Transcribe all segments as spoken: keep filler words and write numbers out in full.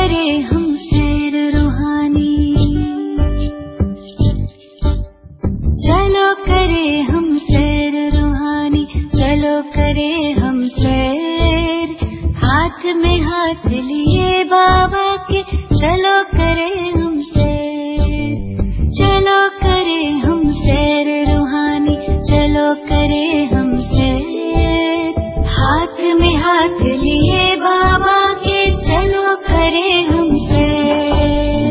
करे हम सैर रूहानी, चलो करे हम सैर रूहानी, चलो करे हम सैर। हाथ में हाथ लिए बाबा के, चलो करे हम सैर, चलो करे हम सैर रूहानी, चलो करे हम सैर। हाथ में हाथ लिए बाबा के, चलो करे हम सैर।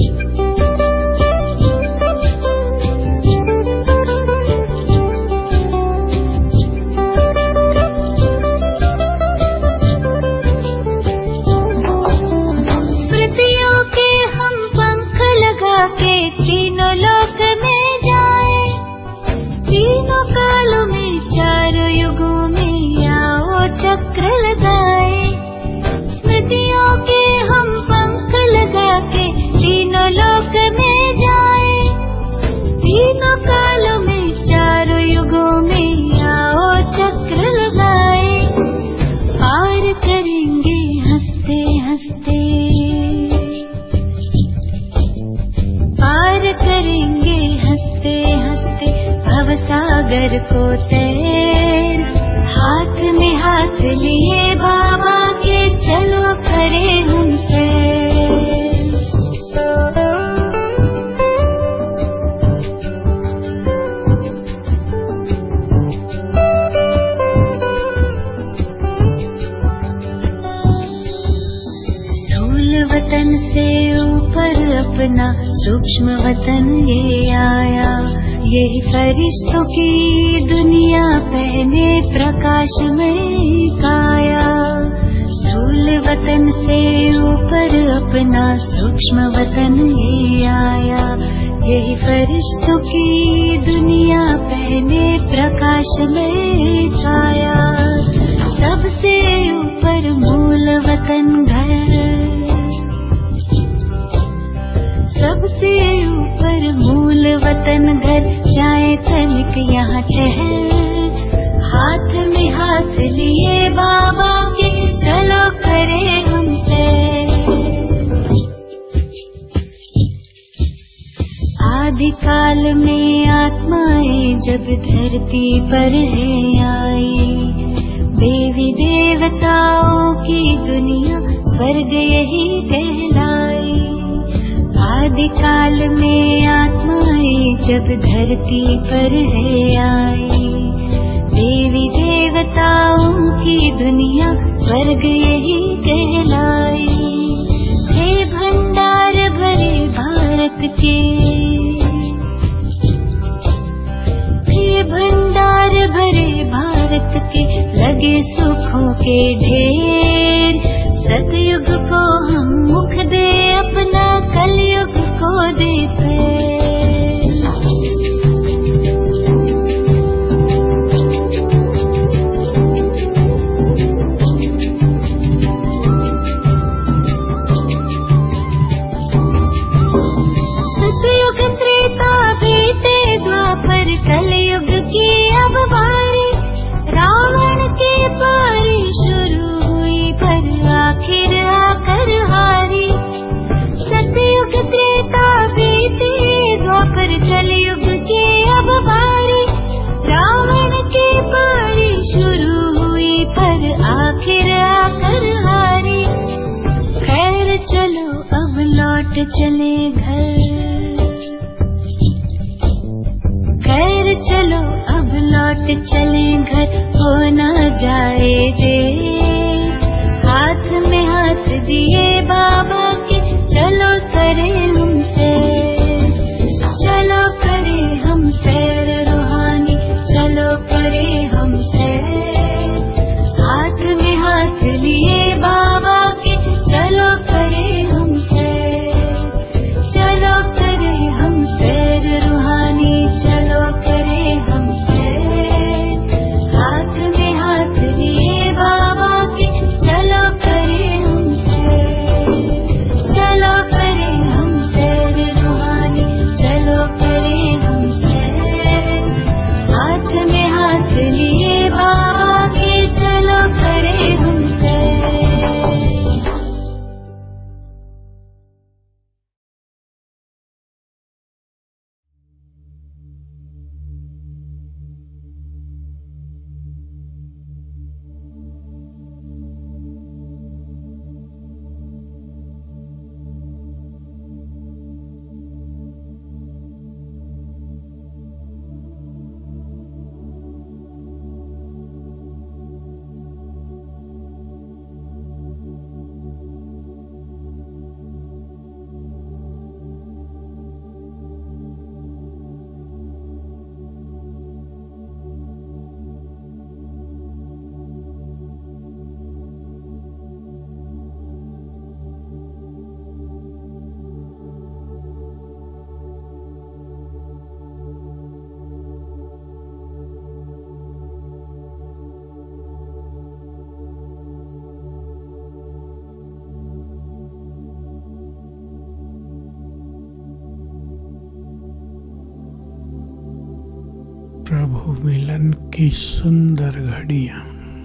स्मृतियों के हम पंख लगा के तीनों लोक में जाए, तीनों कालों में चारों युगों में आओ चक्र लगाए। स्मृतियों के हम पंख लगा के तीनों लोक में जाए, तीनों कालों में चारों युगों में आओ चक्र लगाए। पार करेंगे हंसते हंसते, पार करेंगे हंसते हंसते भवसागर को तैर। हाथ में हाथ लिए बाबा के, चलो करे हम सैर। स्थूल वतन से ऊपर अपना सूक्ष्म वतन ये आया, यही फरिश्तों की दुनिया पहने प्रकाश में काया। स्थूल वतन से ऊपर अपना सूक्ष्म वतन ये आया, यही फरिश्तों की दुनिया पहने प्रकाश में काया। सबसे ऊपर मूल वतन घर, सबसे ऊपर मूल वतन घर, जाए तनिक यहाँ ठहर। हाथ में हाथ लिए बाबा के, चलो करे हम सैर। आदि काल में आत्माएं जब धरती पर है आई, देवी देवताओं की दुनिया स्वर्ग यही कहलाई। आदि काल में आत्माएं जब धरती पर है आई, देवी देवताओं की दुनिया स्वर्ग यही कहलाई। हे भंडार भरे भारत के, हे भंडार भरे भारत के, लगे सुखों के ढेर। सतयुग को हम मुख दे अपना, कलयुग को दे पैर। सतयुग त्रेता बीते द्वापर, कलयुग की अब बारी। रावण के पारी शुरू हुई पर आखिर आकर हारी। सतयुग त्रेता बीते द्वापर, कलयुग की अब बारी। रावण के पारी शुरू हुई पर आखिर आकर हारी। खैर चलो अब लौट चले घर, खैर चलो अब लौट चले घर, हो ना जाए देर। हाथ में हाथ दिए बाबा के, चलो करे हम सैर, चलो करे हम सैर रूहानी, चलो करे हम सैर। हाथ में हाथ लिए बाबा के, चलो करे हम सैर, चलो करे हम सैर रूहानी, चलो करे हम सैर। हाथ में हाथ लिए बाबा के, चलो करे हम सैर, चलो करे हम सैर रूहानी, चलो करे हम सैर। हाथ में हाथ लिए बाबा के, चलो करे हम सैर। प्रभु मिलन की सुंदर घड़ियां।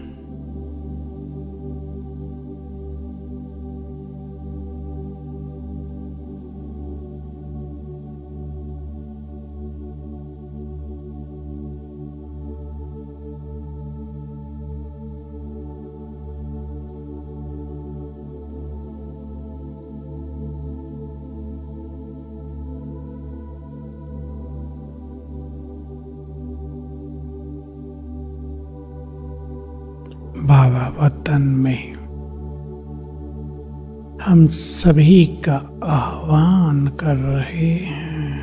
बाबा वतन में हम सभी का आह्वान कर रहे हैं।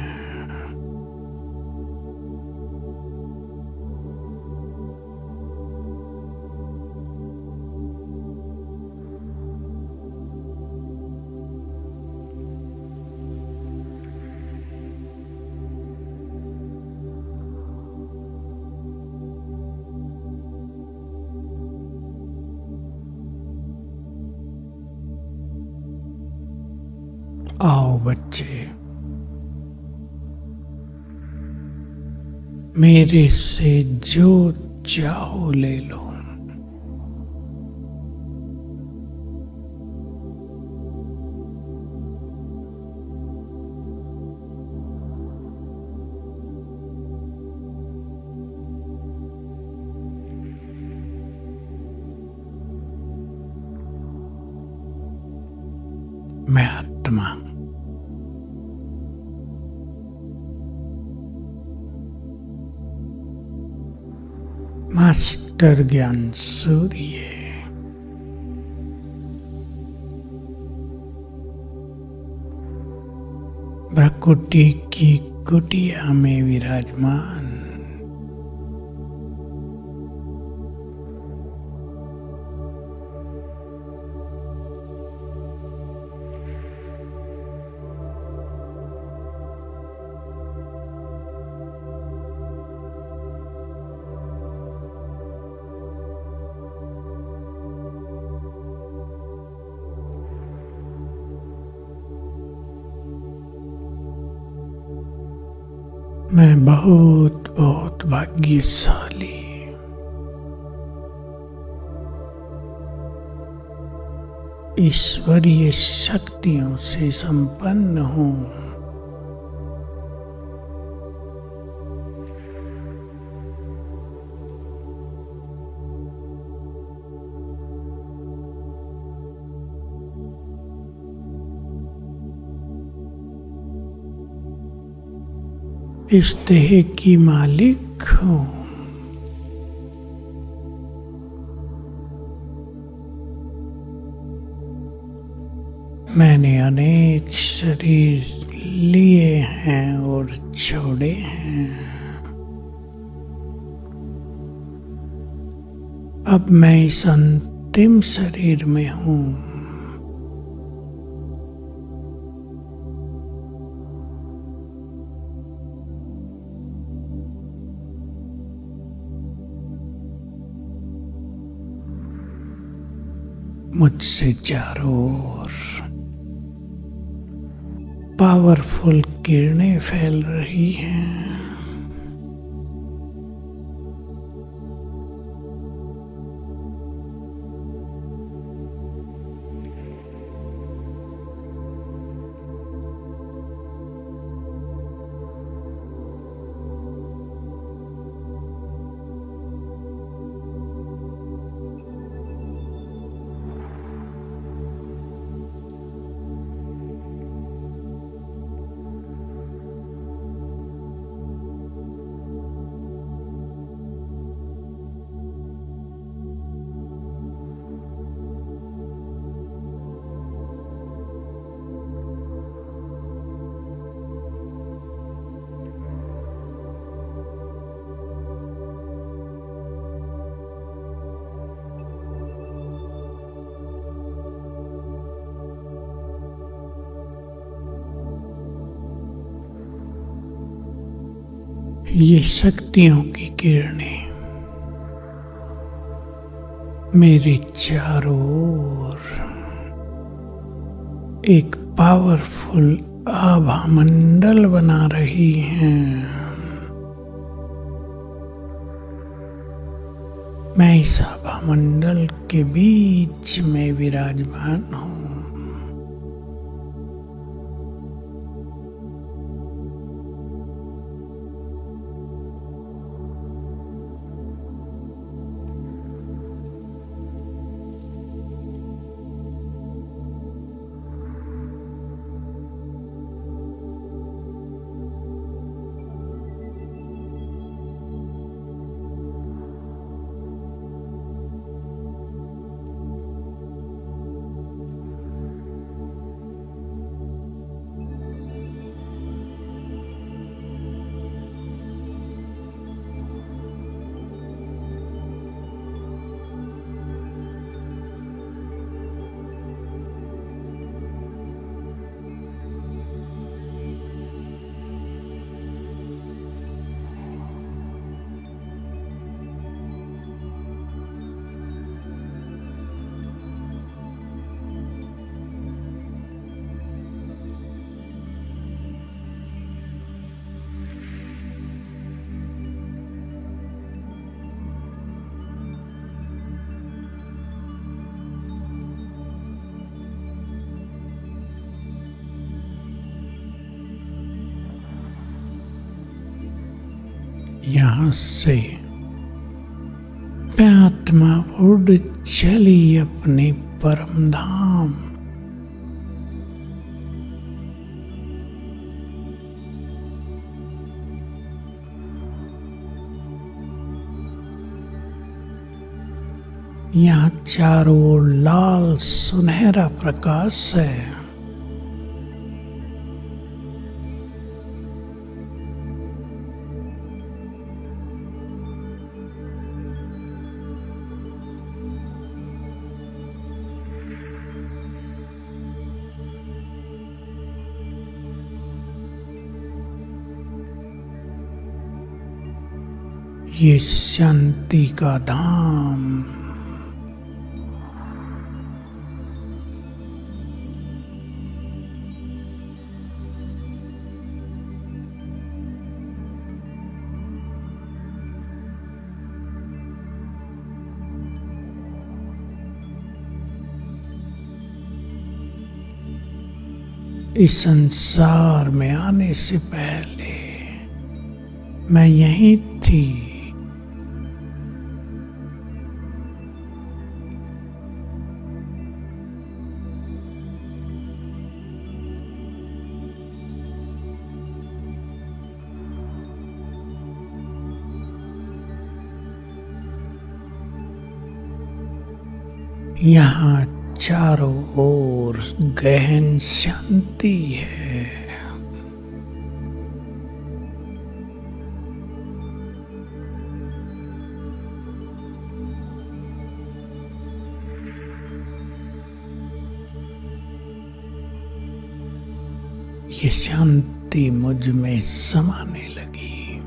आओ बच्चे, मेरे से जो चाहो ले लो। मैं आत्मा मास्टर ज्ञान सूर्य प्रकृति की कुटिया में विराजमान मैं बहुत बहुत भाग्यशाली ईश्वरीय शक्तियों से संपन्न हूँ। इस देह की मालिक हूँ। मैंने अनेक शरीर लिए हैं और छोड़े हैं। अब मैं इस अंतिम शरीर में हूँ। मुझसे चारों ओर पावरफुल किरणें फैल रही हैं। ये शक्तियों की किरणें मेरे चारों ओर एक पावरफुल आभा मंडल बना रही हैं। मैं इस सभा मंडल के बीच में विराजमान हूँ। यहाँ से मैं आत्मा उड़ चली अपने परम धाम। यहाँ चारों ओर लाल सुनहरा प्रकाश है। ये शांति का धाम। इस संसार में आने से पहले मैं यहीं थी। यहाँ चारों ओर गहन शांति है। ये शांति मुझ में समाने लगी।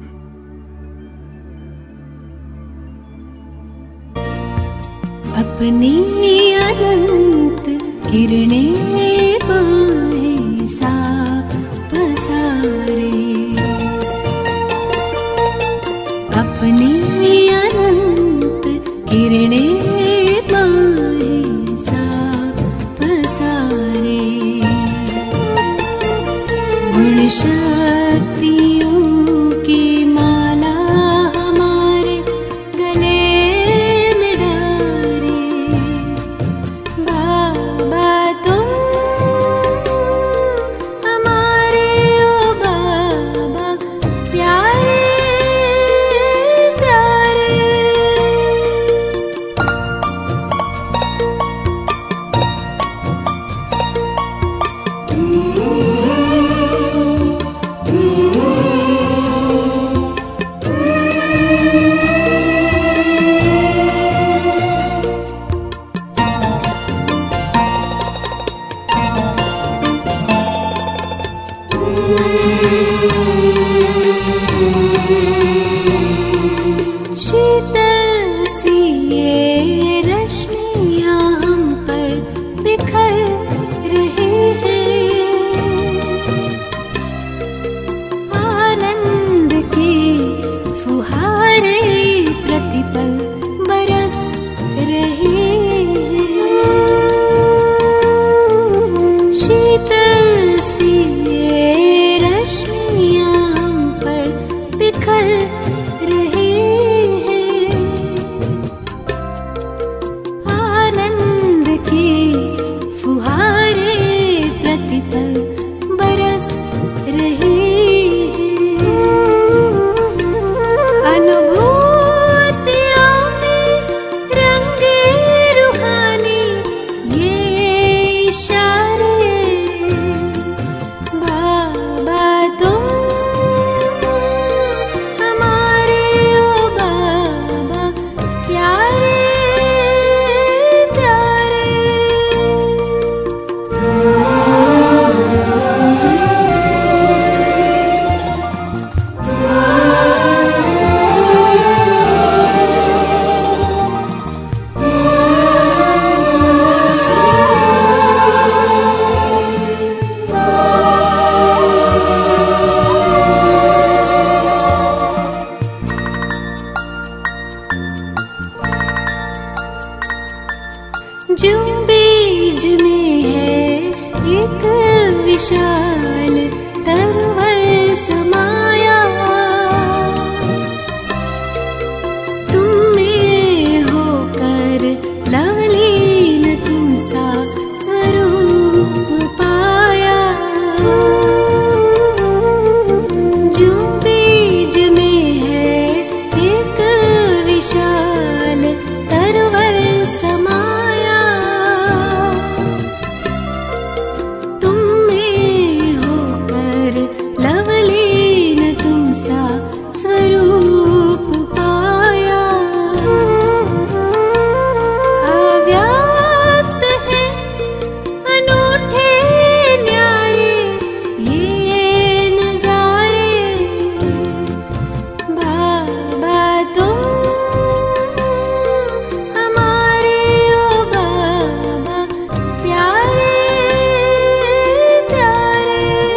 अपनी अनंत किरणें पाए सा पसारे, अपनी अनंत किरणें पाए सा पसारे। गुण शक्तियों की माला हमारे गले में डारे। बाबा तुम हमारे ओ बाबा प्यारे प्यारे। जो बीज में है एक विशाल तरवर समाया, तुम में होकर लवलीन तुम सा स्वरूप पाया। जो बीज में है एक विशाल तरवर समाया, तुम में होकर लवलीन तुम सा स्वरूप पाया। अव्यक्त है अनूठे न्यारे ये नजारे, बाबा तुम हमारे ओ बाबा प्यारे प्यारे।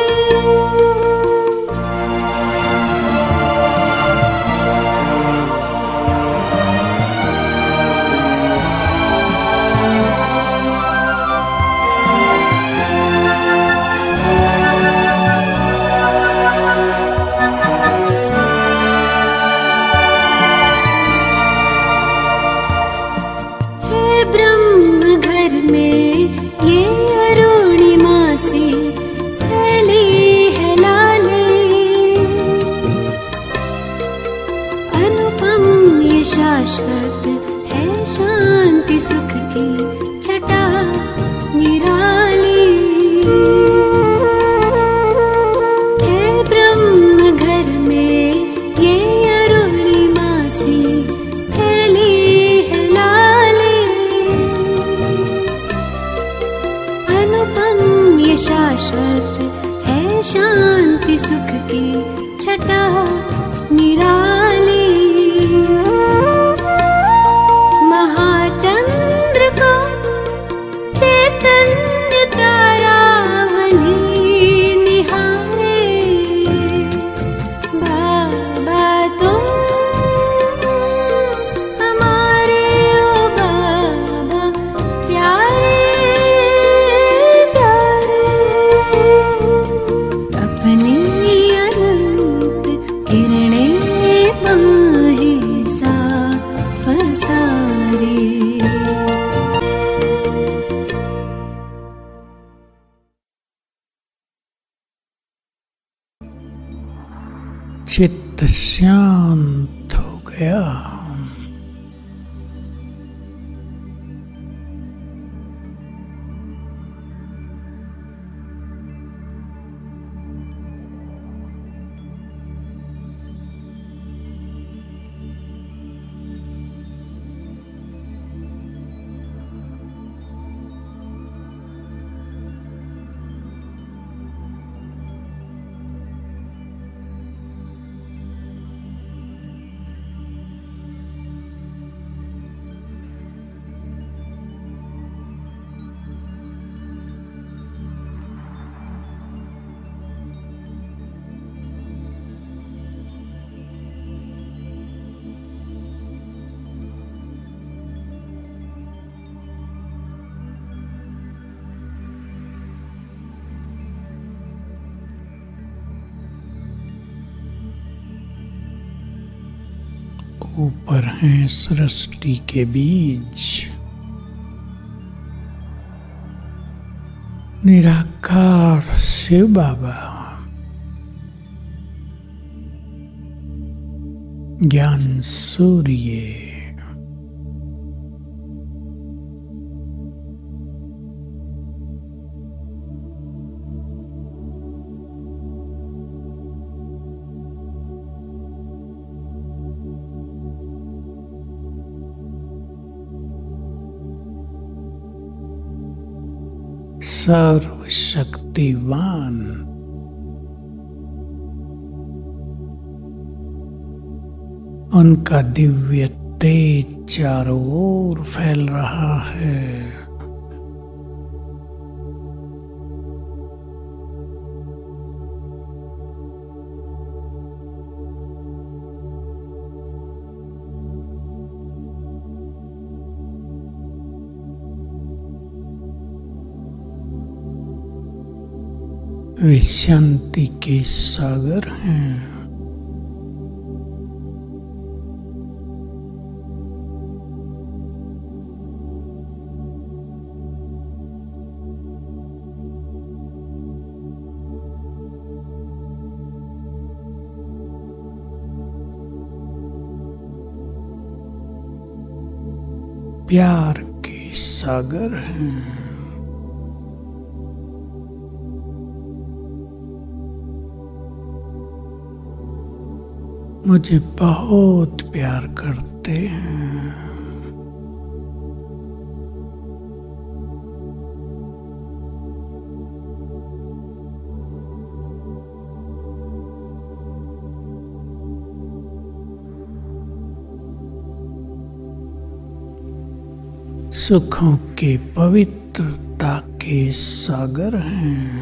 हे ब्रह्म घर में ये अरुणिमा सी फैली है लाली, अनुपम ये शाश्वत है शांति सुख की छटा निराली। हे ब्रह्म घर में ये अरुणिमा सी फैली है लाली, अनुपम ये शाश्वत है शांति सुख की छटा निराली। महाचंद्र को चैतन्य तारावली निहारे, बाबा तुम हमारे ओ बाबा प्यारे प्यारे। अपनी अनंत किरणें माहे सा पसारे। चित्त शांत हो गया। ऊपर हैं सृष्टि के बीज, निराकार शिव बाबा, ज्ञान सूर्य, सर्वशक्तिवान, उनका दिव्य तेज चारों ओर फैल रहा है। वे शांति के सागर हैं। प्यार के सागर हैं। मुझे बहुत प्यार करते हैं। सुखों के पवित्रता के सागर हैं।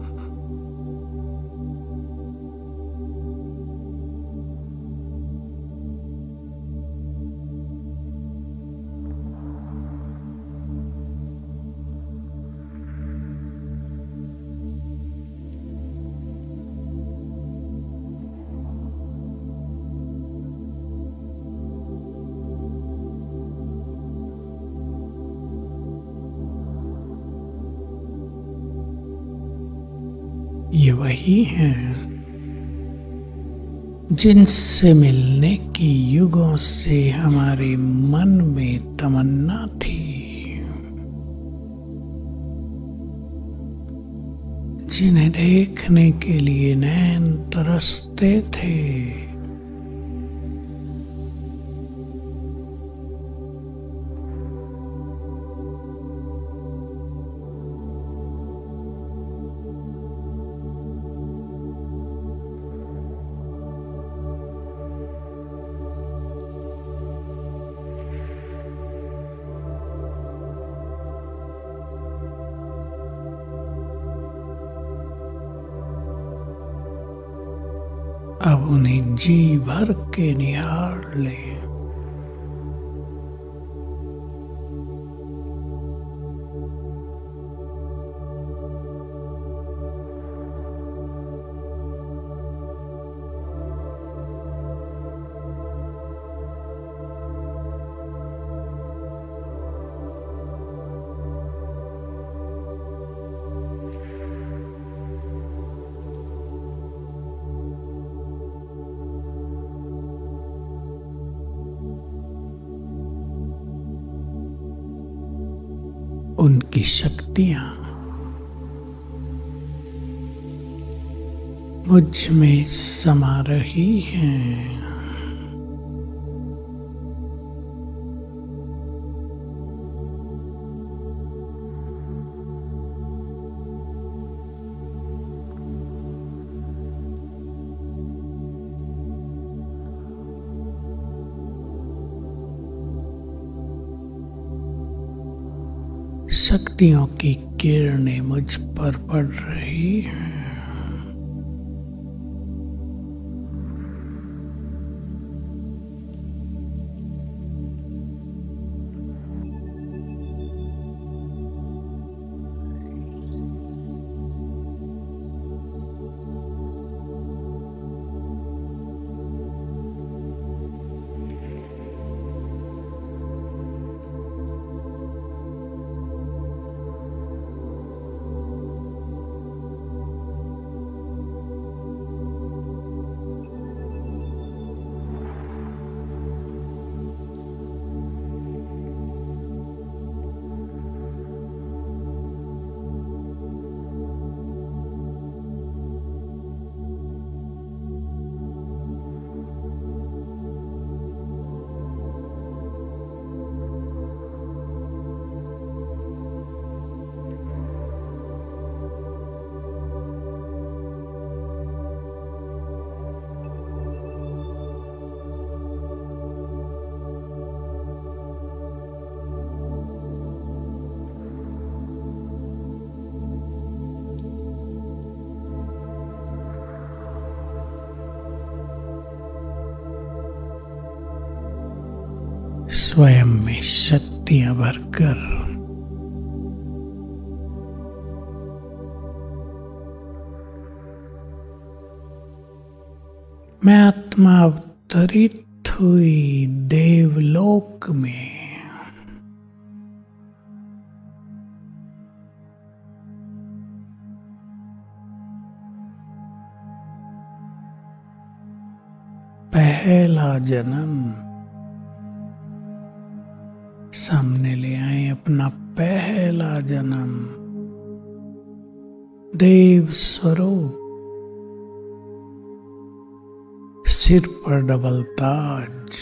ये वही हैं जिनसे मिलने की युगों से हमारे मन में तमन्ना थी, जिन्हें देखने के लिए नैन तरसते थे। अब उन्हें जी भर के निहार ले। उनकी शक्तियां मुझ में समा रही हैं। शक्तियों की किरणें मुझ पर पड़ रही हैं। स्वयं में शक्तियां भरकर मैं आत्मा अवतरित हुई देवलोक में। पहला जन्म सामने ले आए अपना पहला जन्म, देव स्वरूप, सिर पर डबल ताज,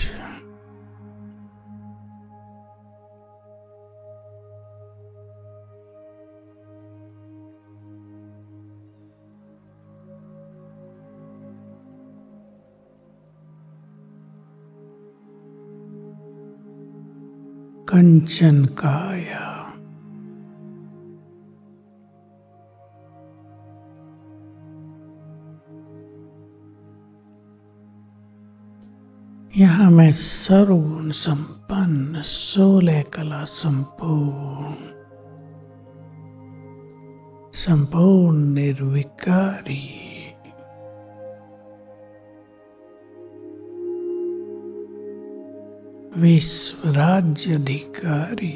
कंचन काया, यहाँ मैं सर्वगुण संपन्न, सोलह कला संपूर्ण, संपूर्ण निर्विकारी, विश्व राज्य अधिकारी,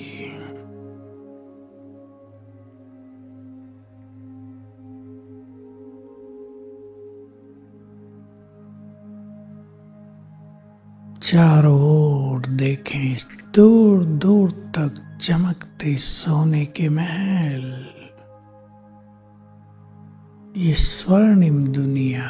चारों ओर देखें, दूर दूर तक चमकते सोने के महल, ये स्वर्णिम दुनिया,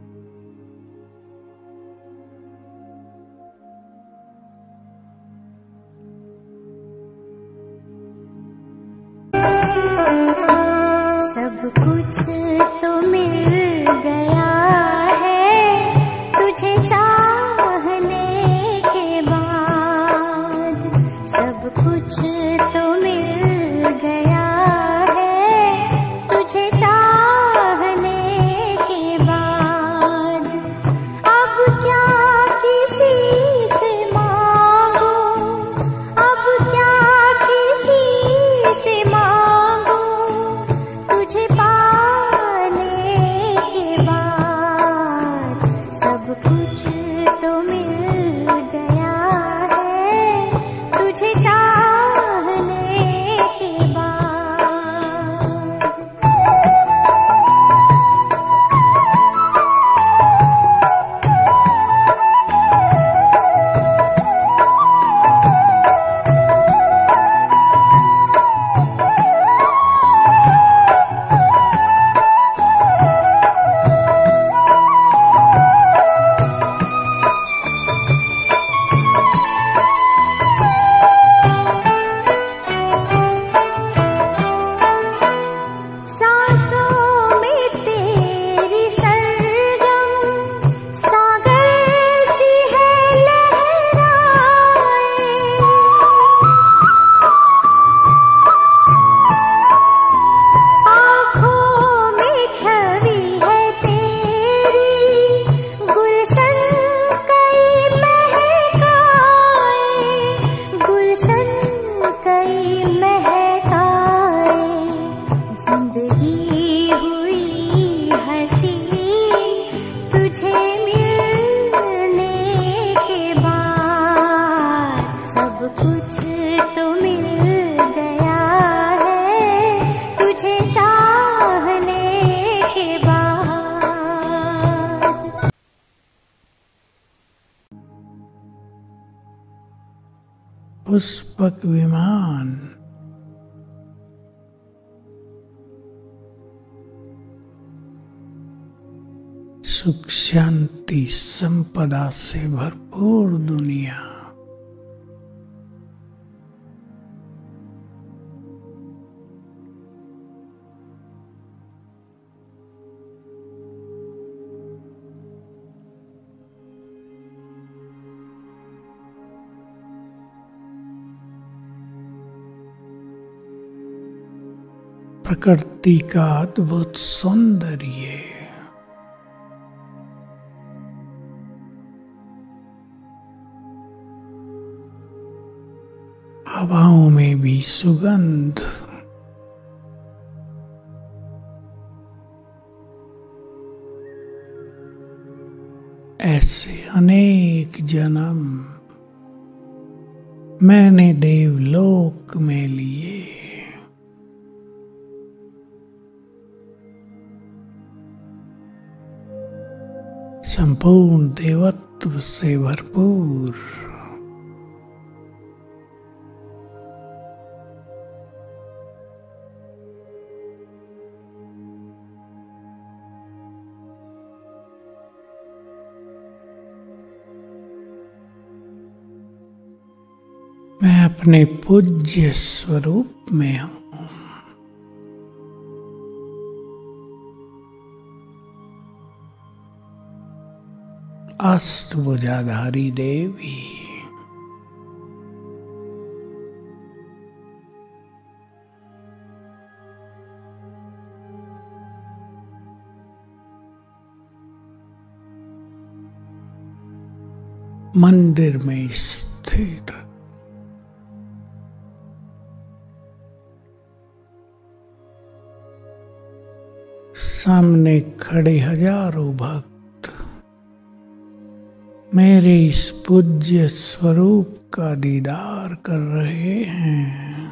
सब कुछ तो मिल गया है तुझे चाहने के बाद, सब कुछ तो मिल गया है तुझे चाहने के बाद। अब क्या किसी से मांगू, अब क्या किसी से मांगू, तुझे पाने के बाद सब कुछ तो मिल गया है तुझे चाहने के बाद। सांसों में तेरी सरगम सागर सी है लहराए, आँखों में छवि है तेरी गुलशन कई महकाए, गुलशन कई महकाए। जिंदगी हुई हंसी तुझे मिलने के बाद, सब कुछ तो मिल गया है तुझे चाहने के बाद। पुष्पक विमान, सुख शांति संपदा से भरपूर दुनिया, प्रकृति का अद्भुत सौंदर्य, हवाओं में भी सुगंध, ऐसे अनेक जन्म मैंने देवलोक में लिए। संपूर्ण देवत्व से भरपूर मैं अपने पूज्य स्वरूप में हूं। अष्टभुजाधारी देवी मंदिर में स्थित सामने खड़े हजारों भक्त मेरे इस पूज्य स्वरूप का दीदार कर रहे हैं।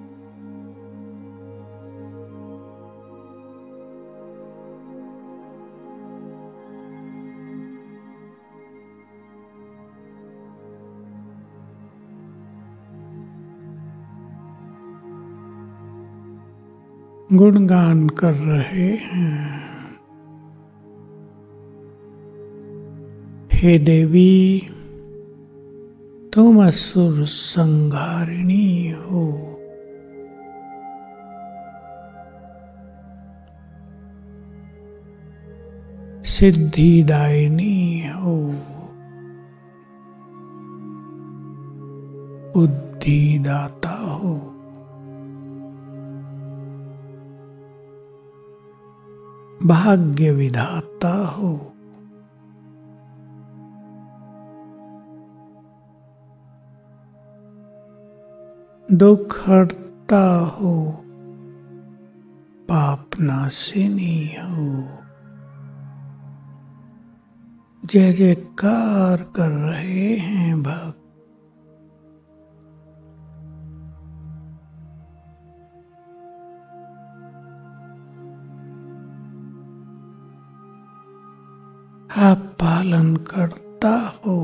गुणगान कर रहे हैं। हे देवी, तुम असुर संहारिणी हो। सिद्धिदायिनी हो। बुद्धिदाता हो। भाग्य विधाता हो। दुख हरता हो। पाप नाशिनी हो। जय जयकार कर रहे हैं भक्त। आप पालन करता हो।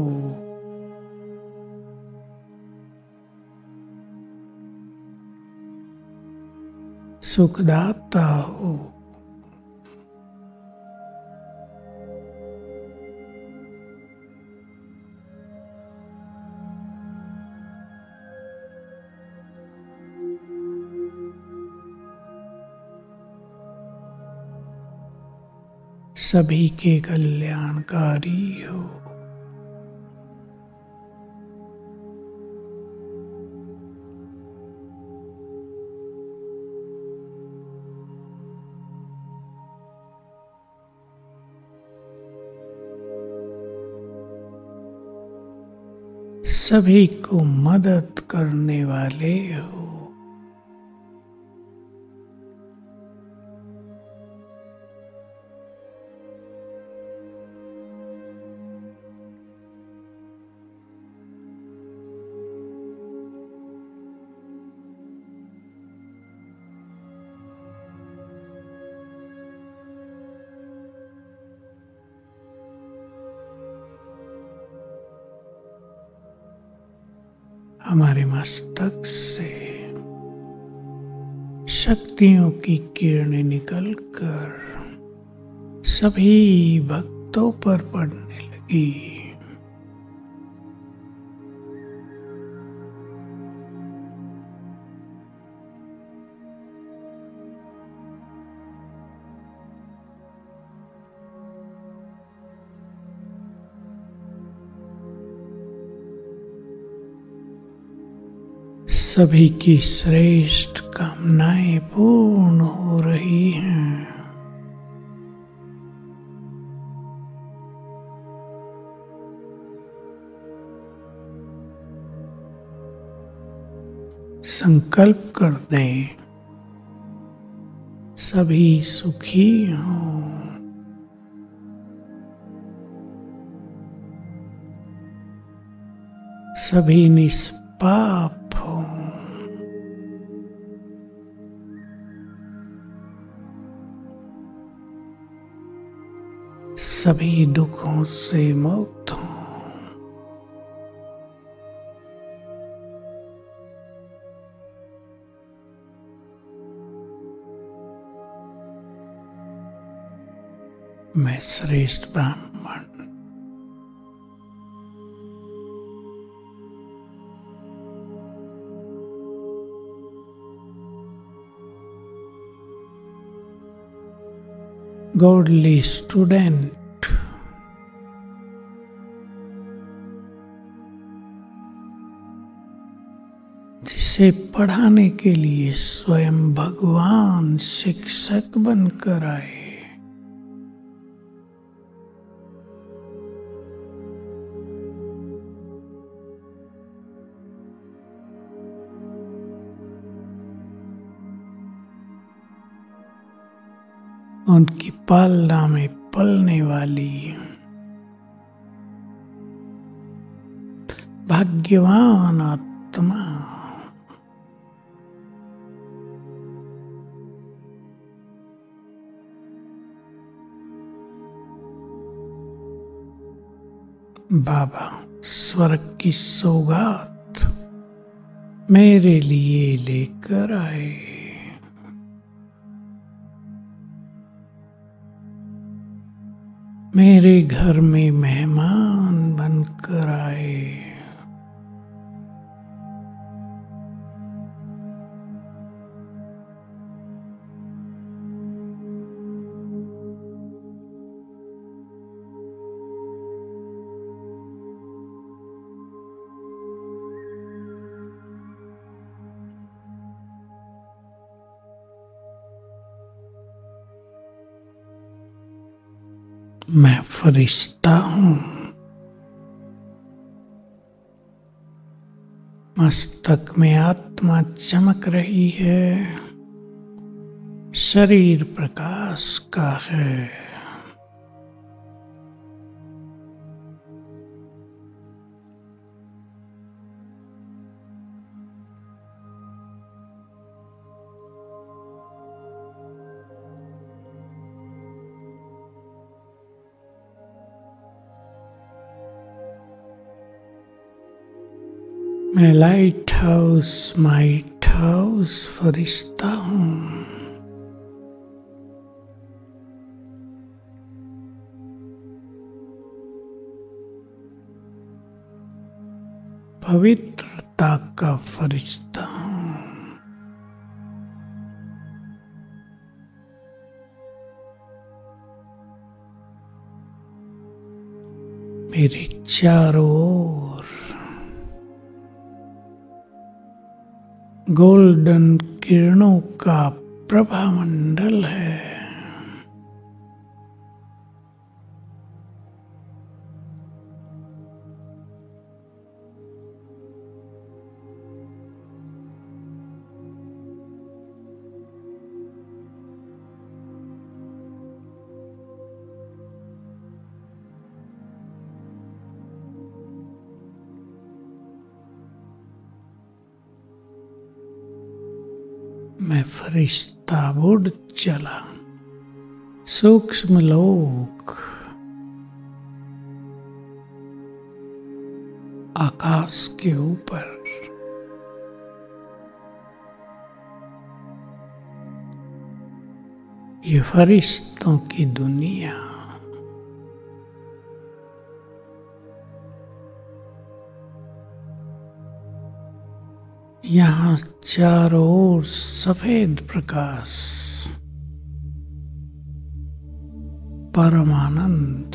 सुखदाता हो। सभी के कल्याणकारी हो। सभी को मदद करने वाले हो। हमारे मस्तक से शक्तियों की किरणें निकलकर सभी भक्तों पर पड़ने लगी। सभी की श्रेष्ठ कामनाएं पूर्ण हो रही हैं। संकल्प कर दें, सभी सुखी हों। सभी निष्पाप हों। सभी दुखों से मुक्त हों। मैं श्रेष्ठ ब्राह्मण गॉडली स्टूडेंट जिसे पढ़ाने के लिए स्वयं भगवान शिक्षक बनकर आए। उनकी पालना में पलने वाली भाग्यवान आत्मा बाबा स्वर्ग की सौगात मेरे लिए लेकर आए। मेरे घर में मेहमान बनकर आए। मैं फरिश्ता हूँ। मस्तक में आत्मा चमक रही है। शरीर प्रकाश का है। मैं लाइट हाउस माइट हाउस फरिश्ता हूँ। पवित्रता का फरिश्ता हूँ। मेरे चारों ओर गोल्डन किरणों का प्रभामंडल है। मैं फरिश्ता उड़ चला। सूक्ष्म लोक आकाश के ऊपर ये फरिश्तों की दुनिया। यहाँ चारों ओर सफेद प्रकाश, परमानंद,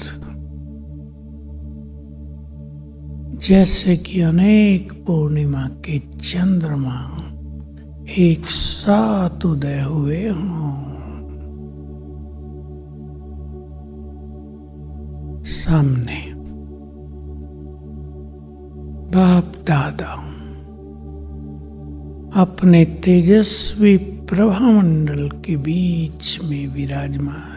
जैसे कि अनेक पूर्णिमा के चंद्रमा एक साथ उदय हुए हों। सामने बाप दादा अपने तेजस्वी प्रभामंडल के बीच में विराजमान।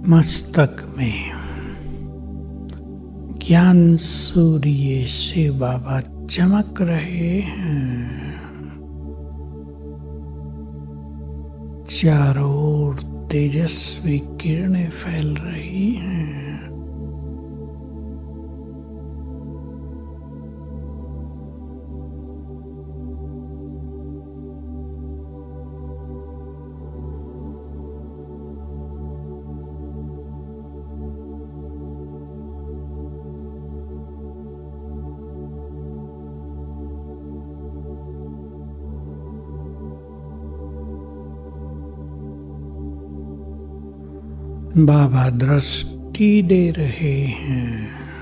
मस्तक में ज्ञान सूर्य से बाबा चमक रहे हैं। चारों ओर तेजस्वी किरणें फैल रही हैं। बाबा दृष्टि दे रहे हैं।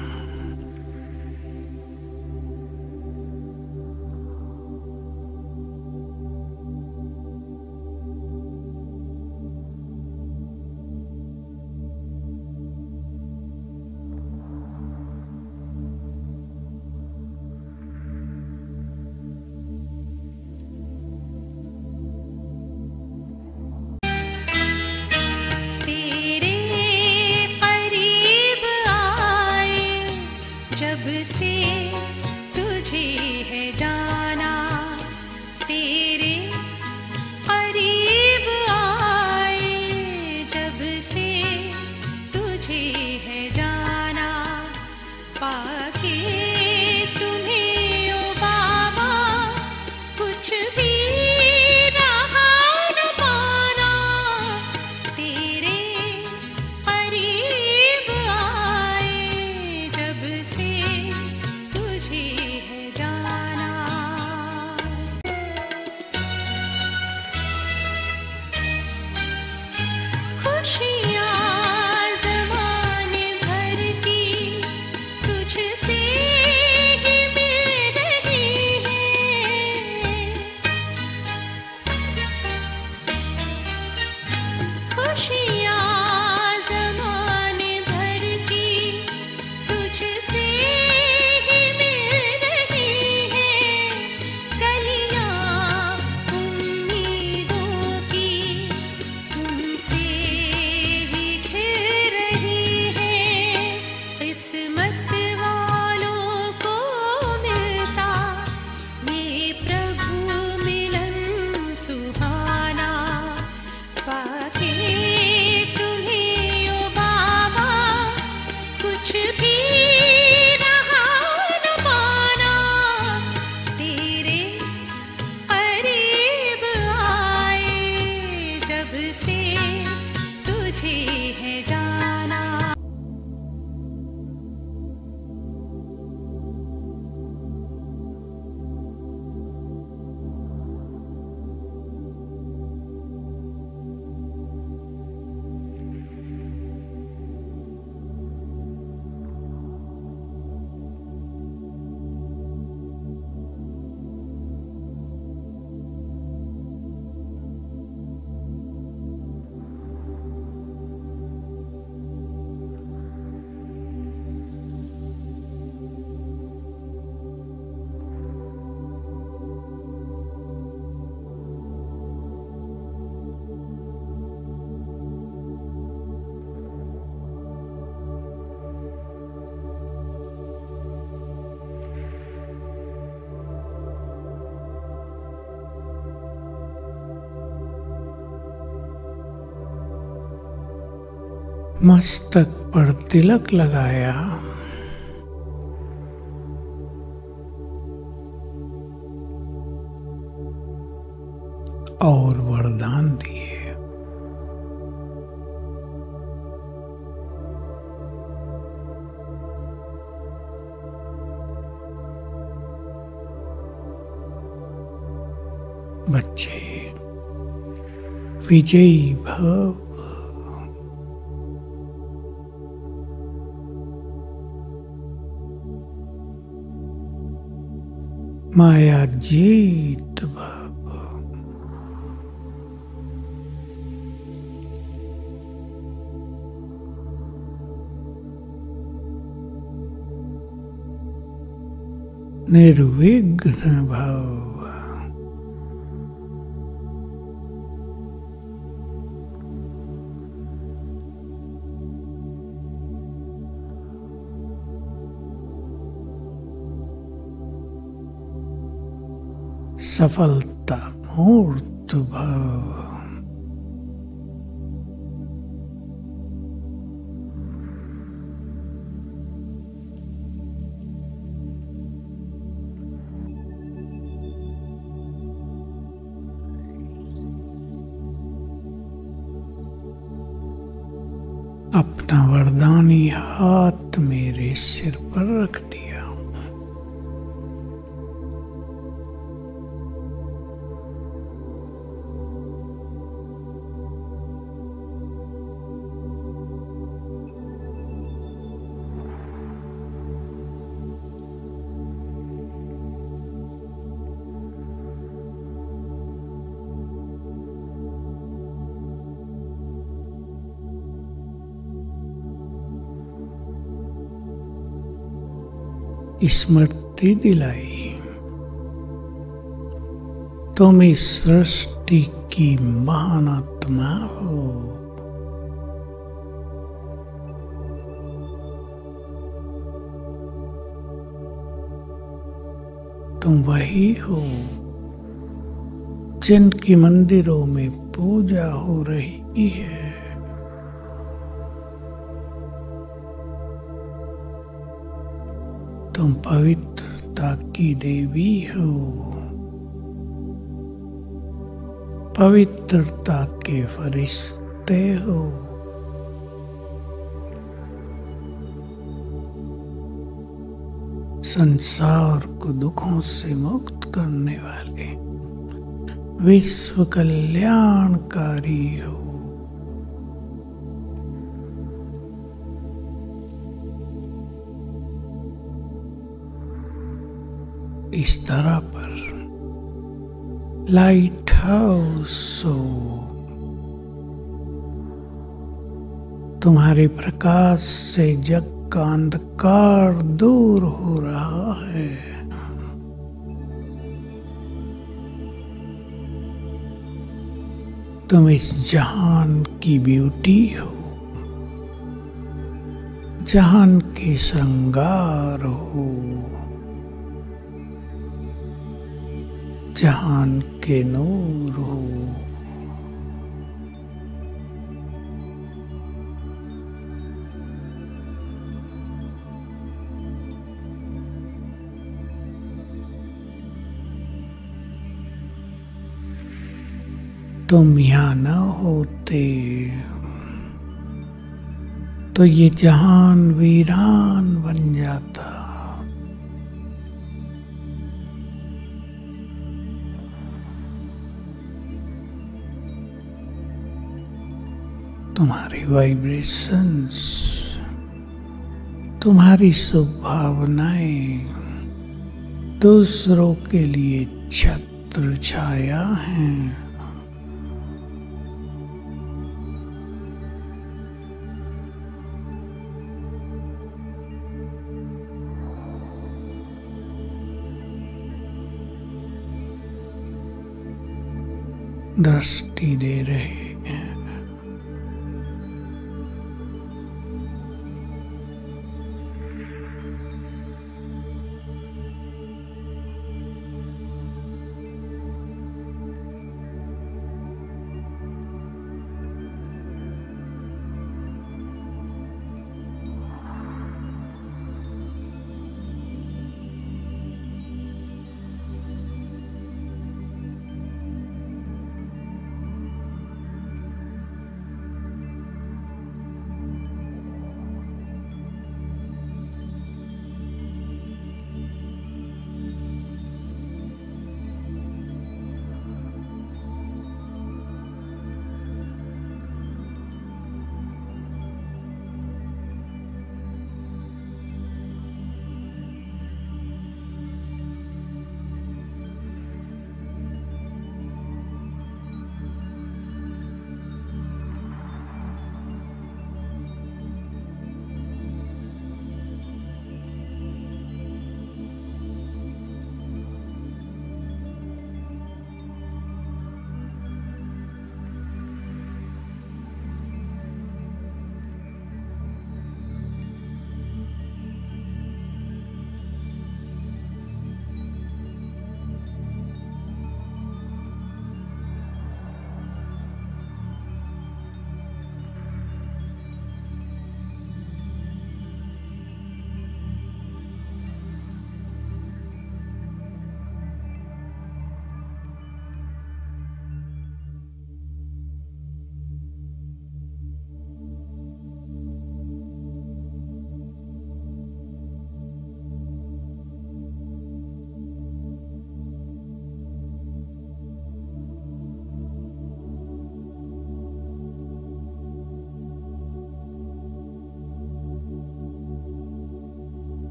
मस्तक पर तिलक लगाया। और वरदान दिए। बच्चे विजयी भव। माया जीत भव। निर्विघ्न भव। सफलता मूर्त भव। अपना वरदानी हाथ मेरे सिर पर रख दिया। स्मृति दिलाई तुम इस सृष्टि की महान आत्मा हो। तुम वही हो जिनकी मंदिरों में पूजा हो रही है। तुम पवित्रता की देवी हो, पवित्रता के फरिश्ते हो। संसार को दुखों से मुक्त करने वाले विश्व कल्याणकारी हो। इस तरह पर लाइट हाउस हो, तुम्हारे प्रकाश से जग का अंधकार दूर हो रहा है। तुम इस जहान की ब्यूटी हो, जहान के श्रृंगार हो, जहान के नूर हो। तुम यहाँ न होते तो ये जहान वीरान बन जाता। तुम्हारी वाइब्रेशंस, तुम्हारी शुभ भावनाएं दूसरों के लिए छत्र छाया हैं। दृष्टि दे रहे हैं।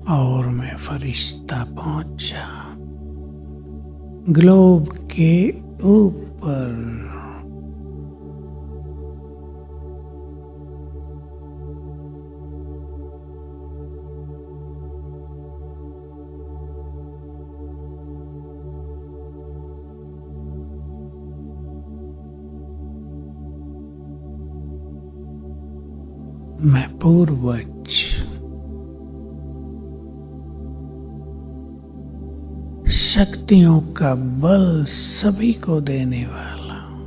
और मैं फरिश्ता पहुंचा ग्लोब के ऊपर। मैं पूर्वज शक्तियों का बल सभी को देने वाला हूं।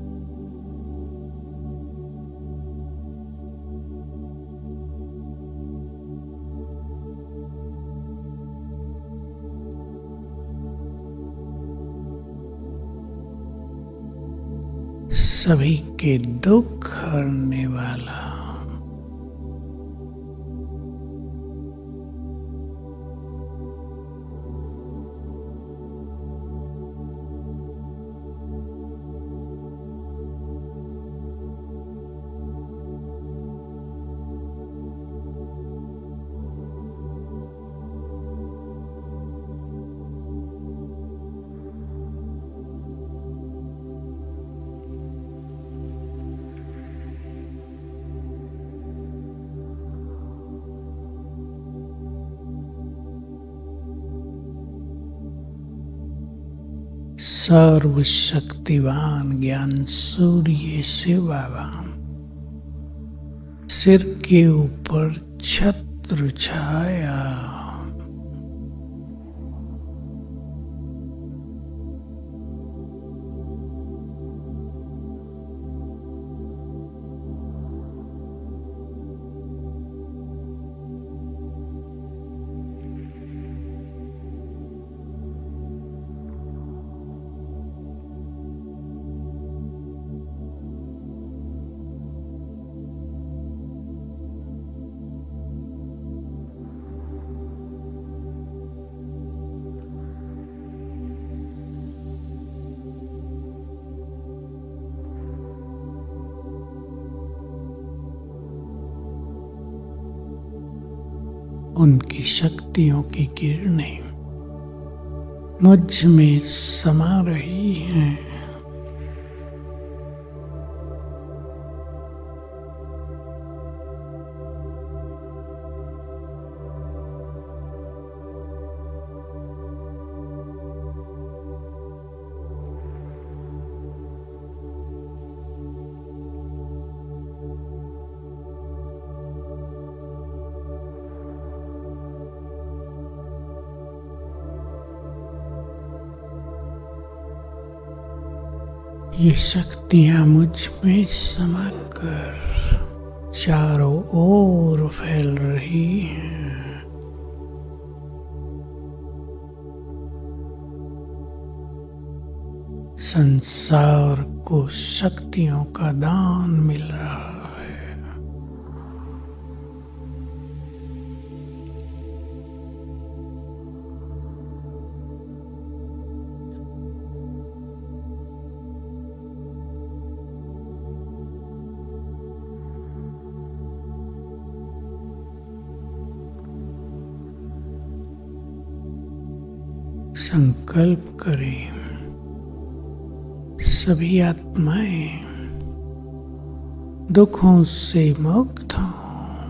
सभी के दुख हरने वाला हूं। सर्वशक्तिवान ज्ञान सूर्य से बाबा सिर के ऊपर छत्र छाया। उनकी शक्तियों की किरणें मुझ में समा रही हैं। ये शक्तियां मुझ में समाकर चारों ओर फैल रही हैं। संसार को शक्तियों का दान मिल रहा है। संकल्प करें सभी आत्माएं दुखों से मुक्त हों,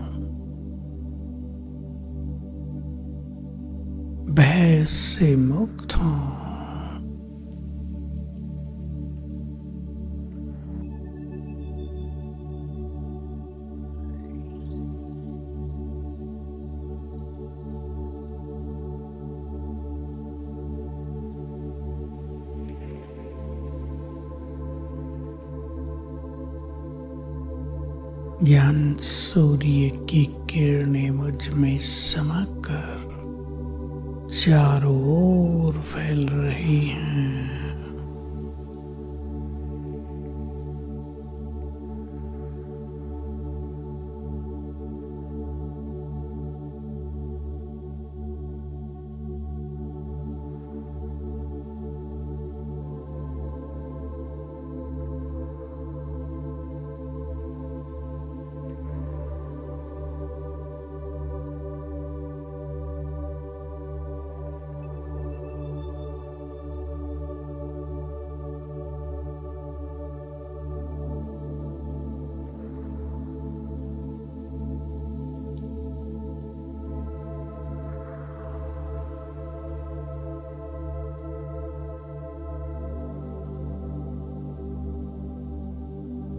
भय से मुक्त हों। ज्ञान सूर्य की किरणें मुझ में समाकर चारों ओर फैल रही हैं।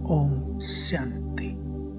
ओम शांति।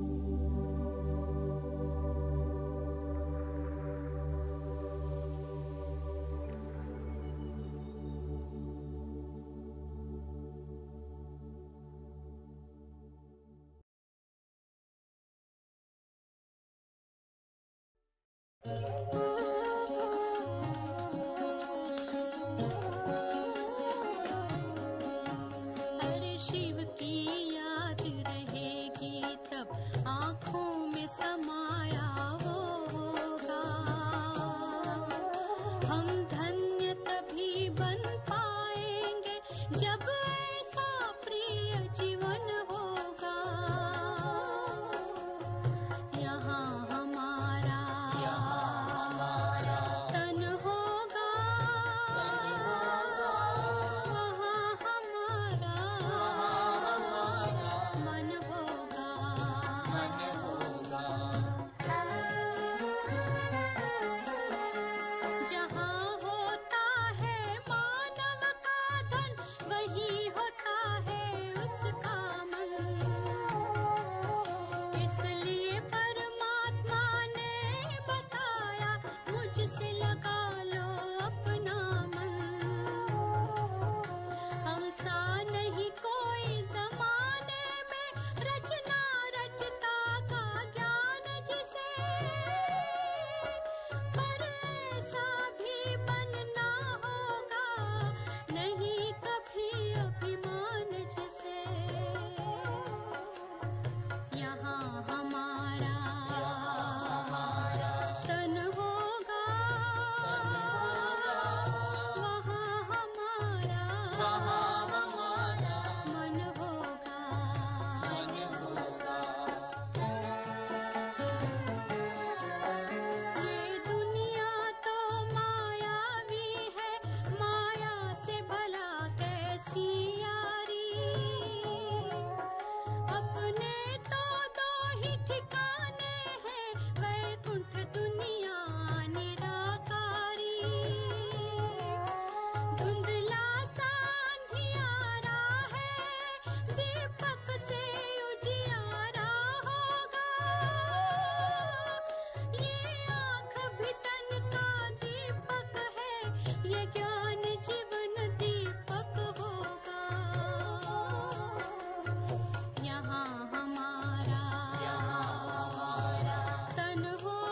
अरे शिव की याद रहेगी तब आँखों में समाया वो होगा। हम धन्य तभी बन पाएंगे जब ऐसा प्रिय जीवन होगा। यहाँ हमारा तन होगा, वहाँ हमारा मन होगा। जहाँ होता है मानव का धन, वहीं होता है उसका मन। इसलिए परमात्मा ने बताया, मुझसे लगा लो अपना मन। हम सा नहीं कोई जमाने में, रचना रचता का ज्ञान जिसे, पर ऐसा भी बनना होगा, नहीं कभी अभिमान जिसे। यहाँ हमारा तन होगा, वहाँ हमारा मन होगा। ये दुनिया तो मायावी है, माया से भला कैसी यारी। अपने तो दो ही ठिकाने हैं, वैकुंठ दुनिया निराकारी। धुंधला सा अंधियारा है, दीपक से उजियारा होगा। ये आँख भी तन का दीपक है, ये ज्ञान जीवन दीपक होगा। यहाँ हमारा तन होगा,